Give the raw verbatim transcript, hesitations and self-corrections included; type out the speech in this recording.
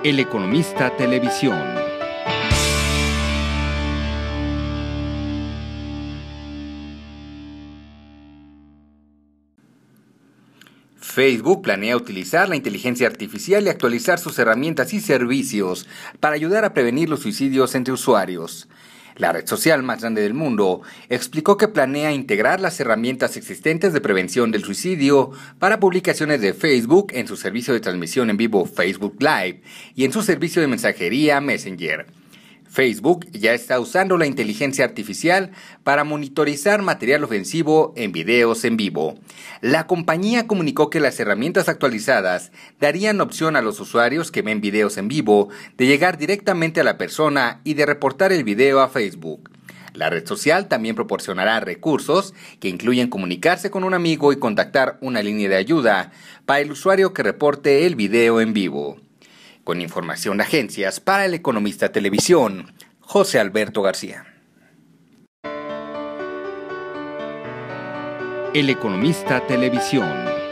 El Economista Televisión. Facebook planea utilizar la inteligencia artificial y actualizar sus herramientas y servicios para ayudar a prevenir los suicidios entre usuarios. La red social más grande del mundo explicó que planea integrar las herramientas existentes de prevención del suicidio para publicaciones de Facebook en su servicio de transmisión en vivo Facebook Live y en su servicio de mensajería Messenger. Facebook ya está usando la inteligencia artificial para monitorizar material ofensivo en videos en vivo. La compañía comunicó que las herramientas actualizadas darían opción a los usuarios que ven videos en vivo de llegar directamente a la persona y de reportar el video a Facebook. La red social también proporcionará recursos que incluyen comunicarse con un amigo y contactar una línea de ayuda para el usuario que reporte el video en vivo. Con información de agencias para El Economista Televisión, José Alberto García. El Economista Televisión.